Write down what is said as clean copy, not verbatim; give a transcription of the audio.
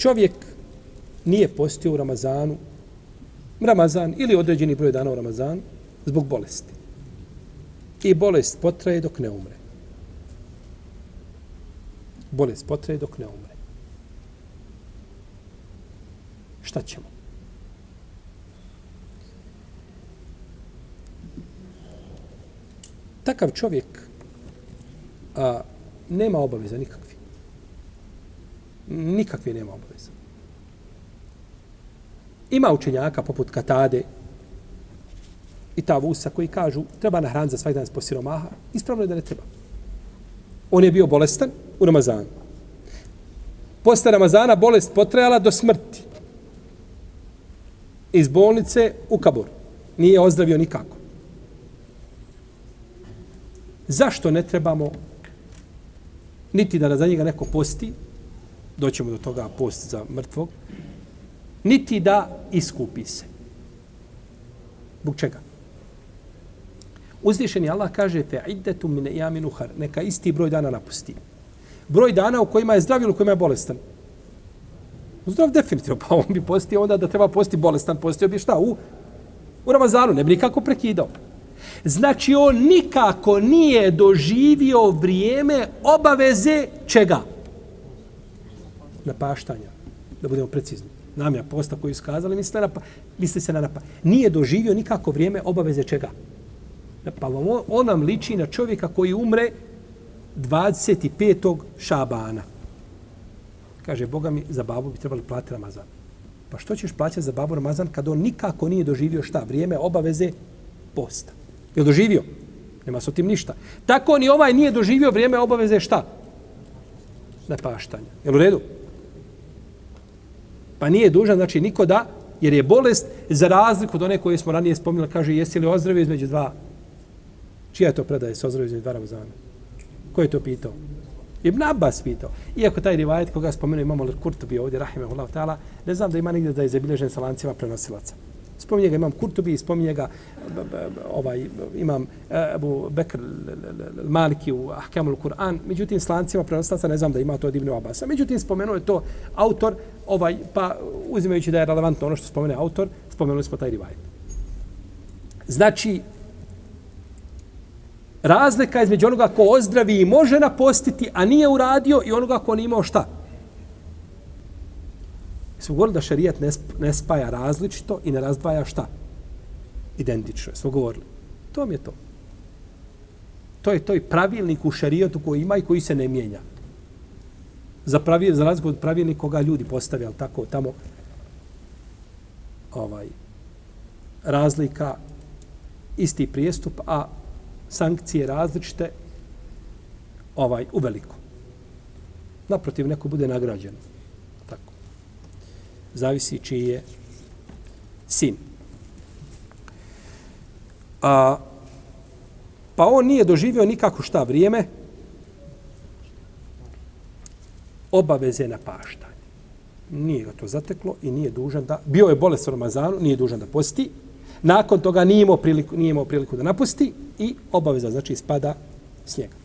čovjek nije postio u Ramazan ili određeni broj dana u Ramazanu zbog bolesti. I bolest potraje dok ne umre. Bolest potraje dok ne umre. Šta ćemo? Takav čovjek nema obaveza nikakve. Nikakve nema obaveza. Ima učenjaka poput Katade i Tavusa koji kažu treba nahraniti za svaki dan po siromaha. Ispravno je da ne treba. On je bio bolestan u Ramazanu. Posle Ramazana bolest potrajala do smrti. Iz bolnice u kabor. Nije ozdravio nikako. Zašto ne trebamo niti da za njega neko posti, doćemo do toga post za mrtvog, niti da iskupi se. Zbog čega? Uzvišeni Allah kaže fe'iddetu min ejamin uhar, neka isti broj dana napusti. Broj dana u kojima je zdrav ili u kojima je bolestan? Zdrav definitivno, pa on bi postio onda da treba posti bolestan, postio bi šta? U Ramazanu, ne bi nikako prekidao. Znači on nikako nije doživio vrijeme obaveze čega? Napaštanja. Da budemo precizni. Namja posta koju iskazali, misli se na napaštanja. Nije doživio nikako vrijeme obaveze čega? Pa on nam liči na čovjeka koji umre 25. Šabana. Kaže, Boga mi, za babu bi trebali platiti Ramazan. Pa što ćeš plaćati za babu Ramazan kad on nikako nije doživio šta? Vrijeme obaveze posta. Je li doživio? Nema s tim ništa. Tako ni ovaj nije doživio vrijeme obaveze šta? Napaštanja. Je li u redu? Pa nije dužan, znači niko da, jer je bolest za razliku od one koje smo ranije spominjali, kaže, jesi li ozdravio između dva? Čija je to predaje se ozdravio između dva Ramazana? Ko je to pitao? Ibn Abbas pitao. Iako taj rivajet koga spomenuo imamo Kurtubi ovdje, rahimahullahu ta'ala, ne znam da ima nigdje da je zabilježen sa lancima prenosilaca. Spominje ga imam Kurtubi, spominje ga imam Abu Bekr Maliki u Ahkamul Kur'an, međutim s lancima prenosilaca ne znam da ima to od Ibn Abbasa. Međutim spomenuo je to autor, pa uzimajući da je relevantno ono što spomene autor, spomenuli smo taj rivajet. Znači, razlika između onoga ko ozdravi i može napostiti, a nije uradio, i onoga ko nije imao šta. Smo govorili da šerijat ne spaja različito i ne razdvaja šta? Identično. Smo govorili. To mi je to. To je pravilnik u šerijatu koji ima i koji se ne mijenja. Za razliku od pravilnika koga ljudi postavljali tako tamo razlika, isti prijestup, a sankcije različite uveliko. Naprotiv, neko bude nagrađen. Tako. Zavisi čiji je sin. Pa on nije doživio nikako šta vrijeme obaveze napaštanja. Nije ga to zateklo i nije dužan da... Bio je bolest u Ramazanu, nije dužan da posti. Nakon toga nije imao priliku da napusti i obaveza, znači, spada s njega.